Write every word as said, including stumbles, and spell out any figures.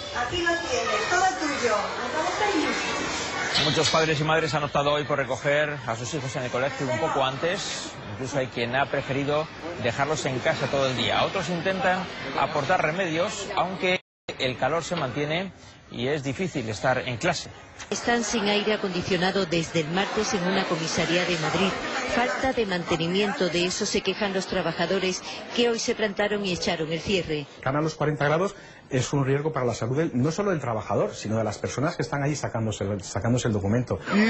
Aquí lo tienes, todo tuyo. Estamos felices. Muchos padres y madres han optado hoy por recoger a sus hijos en el colegio un poco antes. Incluso hay quien ha preferido dejarlos en casa todo el día. Otros intentan aportar remedios, aunque el calor se mantiene y es difícil estar en clase. Están sin aire acondicionado desde el martes en una comisaría de Madrid. Falta de mantenimiento, de eso se quejan los trabajadores que hoy se plantaron y echaron el cierre. Estar a los cuarenta grados es un riesgo para la salud del, no solo del trabajador, sino de las personas que están ahí sacándose, sacándose el documento.